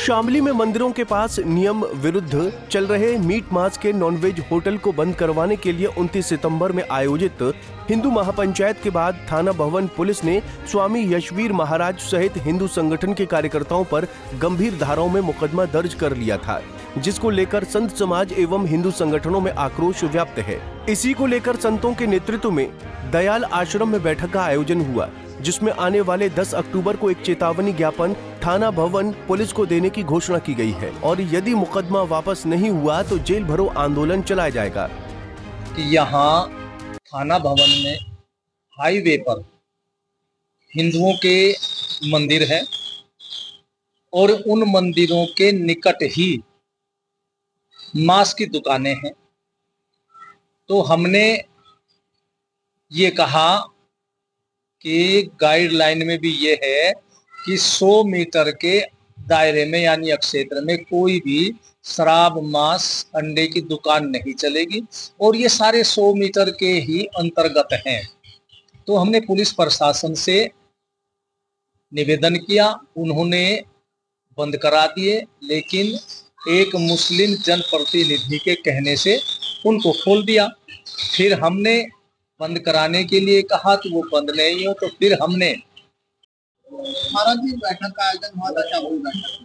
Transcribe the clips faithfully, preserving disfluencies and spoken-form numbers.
शामली में मंदिरों के पास नियम विरुद्ध चल रहे मीट मांस के नॉनवेज होटल को बंद करवाने के लिए उनतीस सितंबर में आयोजित हिंदू महापंचायत के बाद थाना भवन पुलिस ने स्वामी यशवीर महाराज सहित हिंदू संगठन के कार्यकर्ताओं पर गंभीर धाराओं में मुकदमा दर्ज कर लिया था, जिसको लेकर संत समाज एवं हिंदू संगठनों में आक्रोश व्याप्त है। इसी को लेकर संतों के नेतृत्व में दयाल आश्रम में बैठक का आयोजन हुआ, जिसमें आने वाले दस अक्टूबर को एक चेतावनी ज्ञापन थाना भवन पुलिस को देने की घोषणा की गई है और यदि मुकदमा वापस नहीं हुआ तो जेल भरो आंदोलन चलाया जाएगा। यहाँ थाना भवन में हाईवे पर हिंदुओं के मंदिर है और उन मंदिरों के निकट ही मांस की दुकानें हैं। तो हमने ये कहा कि गाइडलाइन में भी ये है कि सौ मीटर के दायरे में यानी क्षेत्र में कोई भी शराब, मांस, अंडे की दुकान नहीं चलेगी और ये सारे सौ मीटर के ही अंतर्गत हैं। तो हमने पुलिस प्रशासन से निवेदन किया, उन्होंने बंद करा दिए, लेकिन एक मुस्लिम जनप्रतिनिधि के कहने से उनको खोल दिया। फिर हमने बंद कराने के लिए कहा तो वो बंद नहीं हो, तो फिर हमने महाराज जी बैठक का आयोजन हुआ था, क्या हुई बैठक?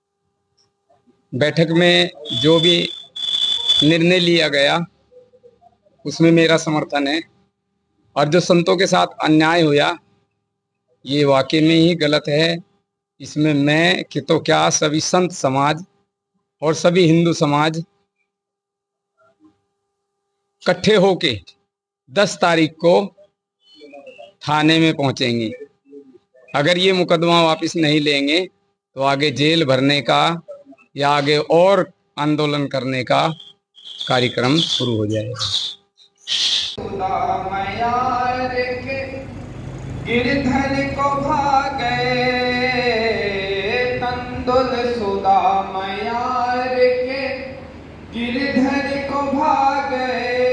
बैठक में जो भी निर्णय लिया गया उसमें मेरा समर्थन है और जो संतों के साथ अन्याय हुआ ये वाकई में ही गलत है। इसमें मैं कि तो क्या सभी संत समाज और सभी हिंदू समाज इकट्ठे होके दस तारीख को थाने में पहुंचेंगे। अगर ये मुकदमा वापस नहीं लेंगे तो आगे जेल भरने का या आगे और आंदोलन करने का कार्यक्रम शुरू हो जाएगा। गिरधर को भागे तंदुल सुदा मयार के, गिरधर को भागे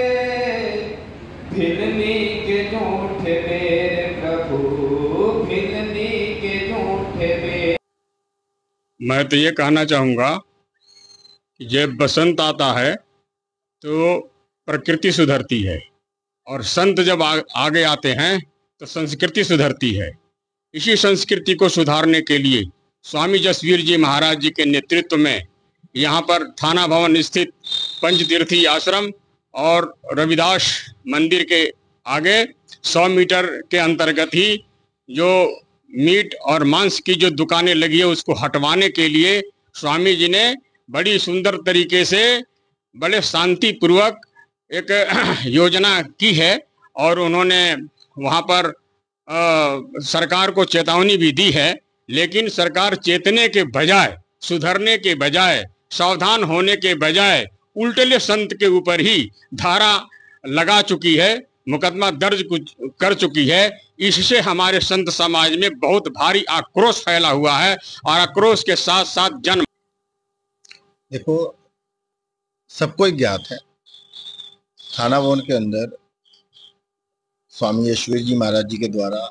भिलनी के झूठे बेर प्रभु, भिलनी के झूठे बेर। मैं तो ये कहना चाहूँगा कि जब बसंत आता है तो प्रकृति सुधरती है और संत जब आ, आगे आते हैं तो संस्कृति सुधरती है। इसी संस्कृति को सुधारने के लिए स्वामी यशवीर जी महाराज जी के नेतृत्व में यहाँ पर थाना भवन स्थित पंचतीर्थी आश्रम और रविदास मंदिर के आगे सौ मीटर के अंतर्गत ही जो मीट और मांस की जो दुकानें लगी है उसको हटवाने के लिए स्वामी जी ने बड़ी सुंदर तरीके से बड़े शांति पूर्वक एक योजना की है और उन्होंने वहाँ पर आ, सरकार को चेतावनी भी दी है। लेकिन सरकार चेतने के बजाय, सुधरने के बजाय, सावधान होने के बजाय उल्टे संत के ऊपर ही धारा लगा चुकी है, मुकदमा दर्ज कर चुकी है। इससे हमारे संत समाज में बहुत भारी आक्रोश फैला हुआ है और आक्रोश के साथ साथ जन्म। देखो, सबको ही ज्ञात है थाना भवन के अंदर स्वामी यशवीर जी महाराज जी के द्वारा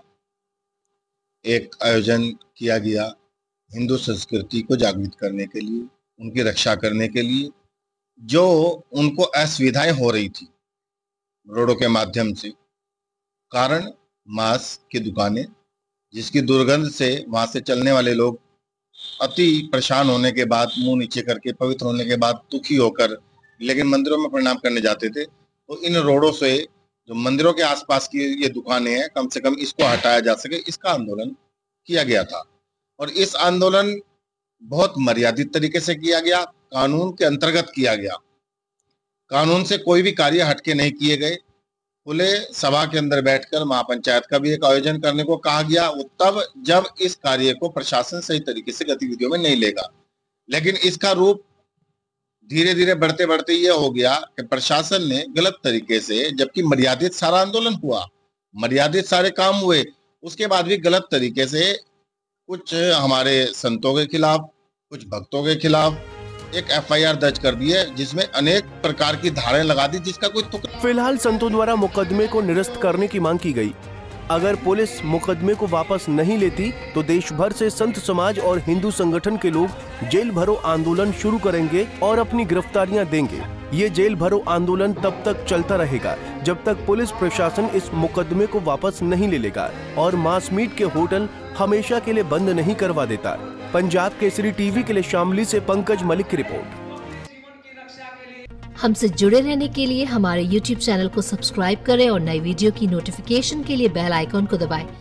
एक आयोजन किया गया हिंदू संस्कृति को जागृत करने के लिए, उनकी रक्षा करने के लिए। जो उनको असुविधाएं हो रही थी रोडों के माध्यम से, कारण मांस की दुकानें जिसकी दुर्गंध से वहां से चलने वाले लोग अति परेशान होने के बाद, मुंह नीचे करके, पवित्र होने के बाद दुखी होकर लेकिन मंदिरों में प्रणाम करने जाते थे। तो इन रोडों से जो मंदिरों के आसपास की ये दुकानें हैं, कम से कम इसको हटाया जा सके, इसका आंदोलन किया गया था। और इस आंदोलन बहुत मर्यादित तरीके से किया गया, कानून के अंतर्गत किया गया। कानून से कोई भी कार्य हटके नहीं किए गए। खुले सभा के अंदर बैठकर महापंचायत का भी एक आयोजन करने को कहा गया, वो तब जब इस कार्य को प्रशासन सही तरीके से गतिविधियों में नहीं लेगा। लेकिन इसका रूप धीरे धीरे बढ़ते बढ़ते ये हो गया कि प्रशासन ने गलत तरीके से, जबकि मर्यादित सारा आंदोलन हुआ, मर्यादित सारे काम हुए, उसके बाद भी गलत तरीके से कुछ हमारे संतों के खिलाफ, कुछ भक्तों के खिलाफ एक एफ आई आर दर्ज कर दी है, जिसमें अनेक प्रकार की धाराएं लगा दी, जिसका कोई तुक। फिलहाल संतों द्वारा मुकदमे को निरस्त करने की मांग की गई। अगर पुलिस मुकदमे को वापस नहीं लेती तो देश भर से संत समाज और हिंदू संगठन के लोग जेल भरो आंदोलन शुरू करेंगे और अपनी गिरफ्तारियां देंगे। ये जेल भरो आंदोलन तब तक चलता रहेगा जब तक पुलिस प्रशासन इस मुकदमे को वापस नहीं ले लेगा और मास मीट के होटल हमेशा के लिए बंद नहीं करवा देता। पंजाब केसरी टीवी के लिए शामली से पंकज मलिक की रिपोर्ट। हमसे जुड़े रहने के लिए हमारे यूट्यूब चैनल को सब्सक्राइब करें और नई वीडियो की नोटिफिकेशन के लिए बेल आइकॉन को दबाएं।